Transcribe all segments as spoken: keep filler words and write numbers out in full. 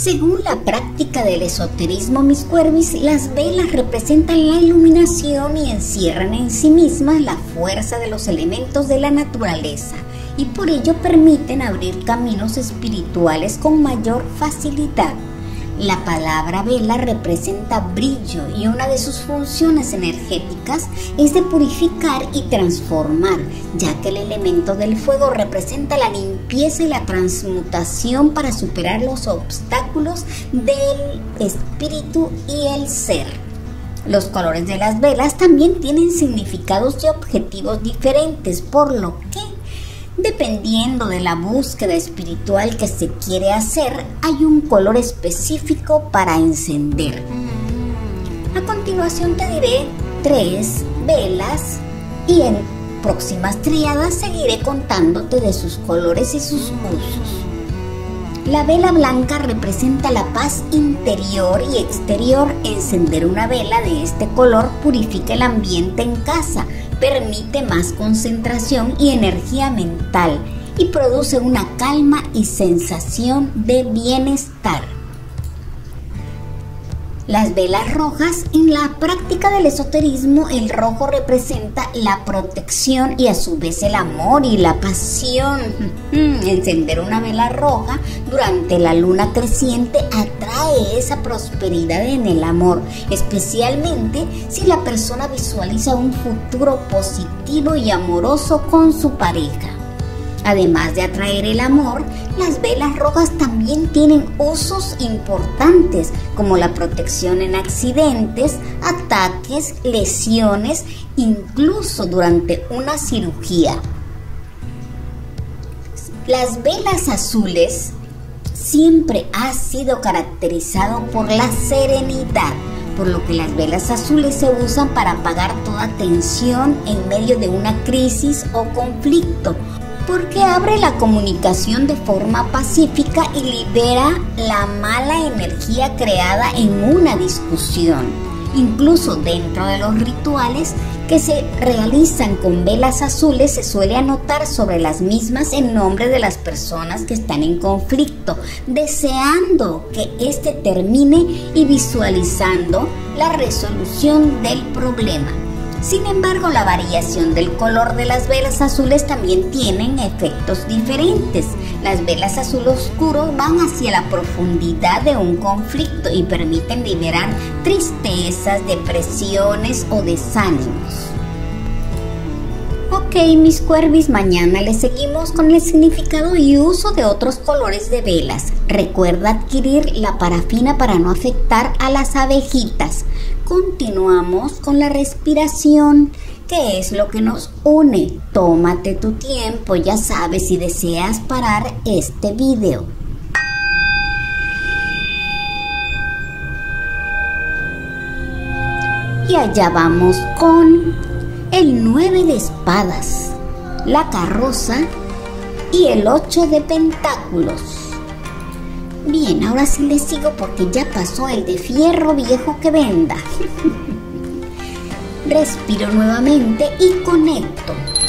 Según la práctica del esoterismo, mis cuervis, las velas representan la iluminación y encierran en sí mismas la fuerza de los elementos de la naturaleza y por ello permiten abrir caminos espirituales con mayor facilidad. La palabra vela representa brillo y una de sus funciones energéticas es de purificar y transformar, ya que el elemento del fuego representa la limpieza y la transmutación para superar los obstáculos del espíritu y el ser. Los colores de las velas también tienen significados y objetivos diferentes, por lo que dependiendo de la búsqueda espiritual que se quiere hacer, hay un color específico para encender. A continuación te diré tres velas y en próximas triadas seguiré contándote de sus colores y sus usos. La vela blanca representa la paz interior y exterior. Encender una vela de este color purifica el ambiente en casa, permite más concentración y energía mental y produce una calma y sensación de bienestar. Las velas rojas, en la práctica del esoterismo, el rojo representa la protección y a su vez el amor y la pasión. Encender una vela roja durante la luna creciente atrae esa prosperidad en el amor, especialmente si la persona visualiza un futuro positivo y amoroso con su pareja. Además de atraer el amor, las velas rojas también tienen usos importantes como la protección en accidentes, ataques, lesiones, incluso durante una cirugía. Las velas azules siempre ha sido caracterizado por la serenidad, por lo que las velas azules se usan para apagar toda tensión en medio de una crisis o conflicto, porque abre la comunicación de forma pacífica y libera la mala energía creada en una discusión. Incluso dentro de los rituales que se realizan con velas azules se suele anotar sobre las mismas el nombre de las personas que están en conflicto, deseando que éste termine y visualizando la resolución del problema. Sin embargo, la variación del color de las velas azules también tienen efectos diferentes. Las velas azul oscuro van hacia la profundidad de un conflicto y permiten liberar tristezas, depresiones o desánimos. Ok, mis cuervis, mañana les seguimos con el significado y uso de otros colores de velas. Recuerda adquirir la parafina para no afectar a las abejitas. Continuamos con la respiración, que es lo que nos une. Tómate tu tiempo, ya sabes, si deseas parar este video. Y allá vamos con el nueve de espadas, la carroza y el ocho de pentáculos. Bien, ahora sí les sigo porque ya pasó el de fierro viejo que venda. Respiro nuevamente y conecto.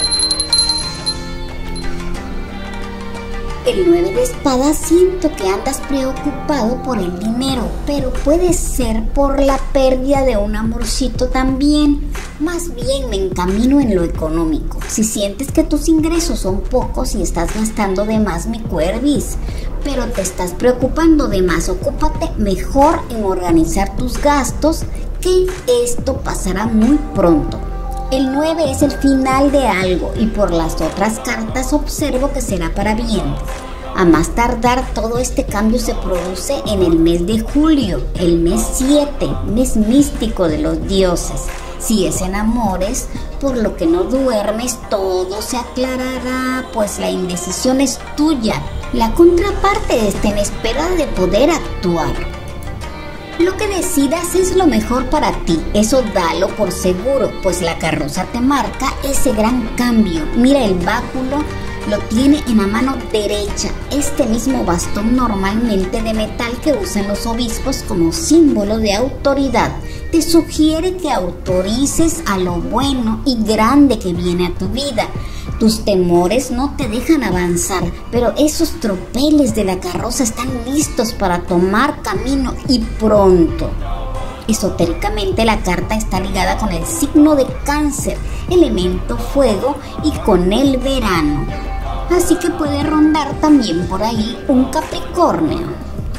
El nueve de espadas, siento que andas preocupado por el dinero, pero puede ser por la pérdida de un amorcito también. Más bien me encamino en lo económico. Si sientes que tus ingresos son pocos y estás gastando de más, mi cuervis, pero te estás preocupando de más, ocúpate mejor en organizar tus gastos, que esto pasará muy pronto. El nueve es el final de algo y por las otras cartas observo que será para bien. A más tardar, todo este cambio se produce en el mes de julio, el mes siete, mes místico de los dioses. Si es en amores, por lo que no duermes, todo se aclarará, pues la indecisión es tuya. La contraparte está en espera de poder actuar. Lo que decidas es lo mejor para ti, eso dalo por seguro, pues la carroza te marca ese gran cambio. Mira el báculo Lo tiene en la mano derecha, este mismo bastón normalmente de metal que usan los obispos como símbolo de autoridad. Te sugiere que autorices a lo bueno y grande que viene a tu vida. Tus temores no te dejan avanzar, pero esos tropeles de la carroza están listos para tomar camino y pronto. Esotéricamente la carta está ligada con el signo de Cáncer, elemento fuego, y con el verano. Así que puede rondar también por ahí un Capricornio.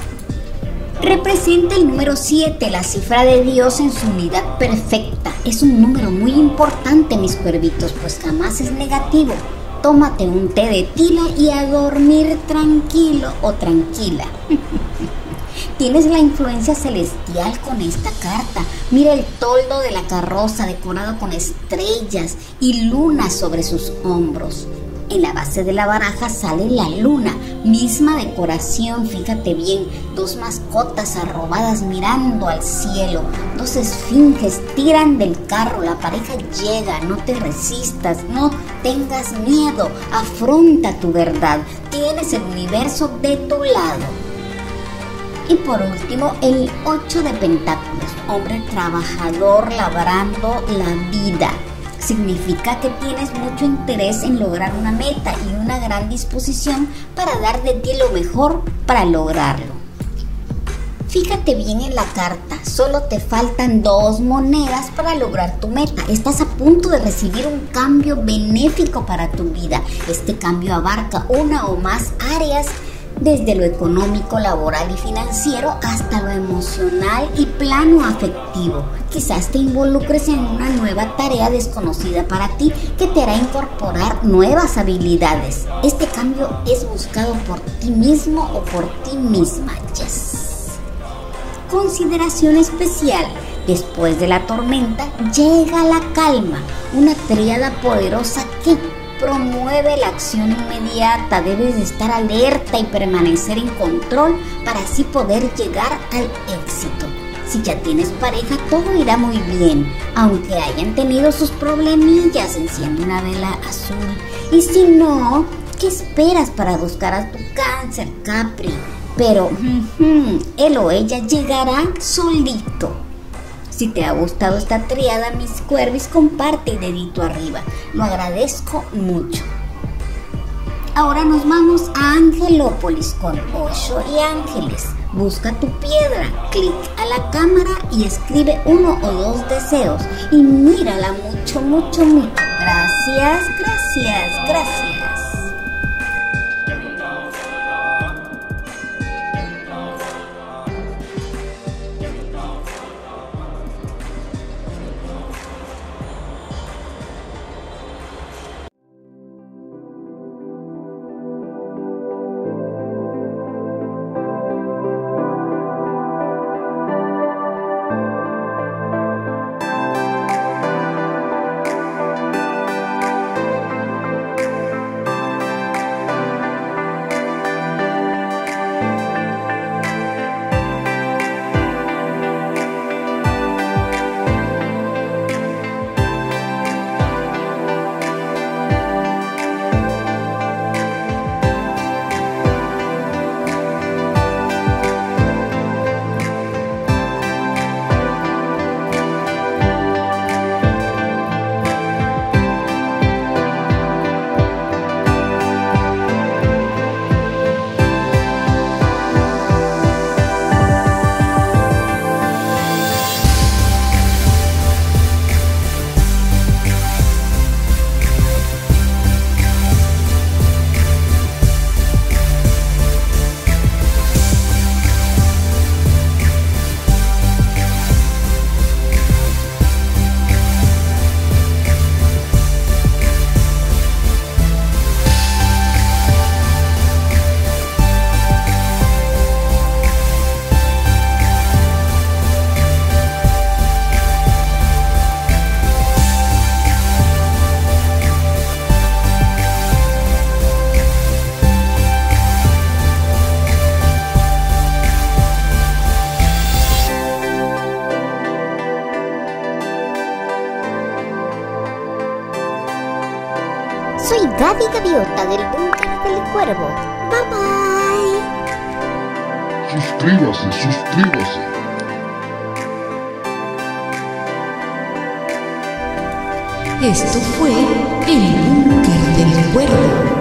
Representa el número siete, la cifra de Dios en su unidad perfecta. Es un número muy importante, mis cuervitos, pues jamás es negativo. Tómate un té de tila y a dormir tranquilo o tranquila. Tienes la influencia celestial con esta carta. Mira el toldo de la carroza decorado con estrellas y lunas sobre sus hombros. En la base de la baraja sale la luna, misma decoración, fíjate bien, dos mascotas arrobadas mirando al cielo, dos esfinges tiran del carro, la pareja llega, no te resistas, no tengas miedo, afronta tu verdad, tienes el universo de tu lado. Y por último, el ocho de pentáculos, hombre trabajador labrando la vida. Significa que tienes mucho interés en lograr una meta y una gran disposición para dar de ti lo mejor para lograrlo. Fíjate bien en la carta, solo te faltan dos monedas para lograr tu meta. Estás a punto de recibir un cambio benéfico para tu vida. Este cambio abarca una o más áreas, desde lo económico, laboral y financiero hasta lo emocional y plano afectivo. Quizás te involucres en una nueva tarea desconocida para ti que te hará incorporar nuevas habilidades. Este cambio es buscado por ti mismo o por ti misma. Yes. Consideración especial. Después de la tormenta llega la calma, una tríada poderosa que promueve la acción inmediata. Debes de estar alerta y permanecer en control para así poder llegar al éxito. Si ya tienes pareja, todo irá muy bien, aunque hayan tenido sus problemillas. Enciende una vela azul. Y si no, ¿qué esperas para buscar a tu Cáncer, Capri? Pero uh-huh, él o ella llegará solito. Si te ha gustado esta triada, mis cuervis, comparte y dedito arriba. Lo agradezco mucho. Ahora nos vamos a Angelópolis con Osho y ángeles. Busca tu piedra, clic a la cámara y escribe uno o dos deseos. Y mírala mucho, mucho, mucho. Gracias, gracias, gracias. Soy Gaby Gaviota del Búnker del Cuervo. Bye bye. Suscríbase, suscríbase. Esto fue El Búnker del Cuervo.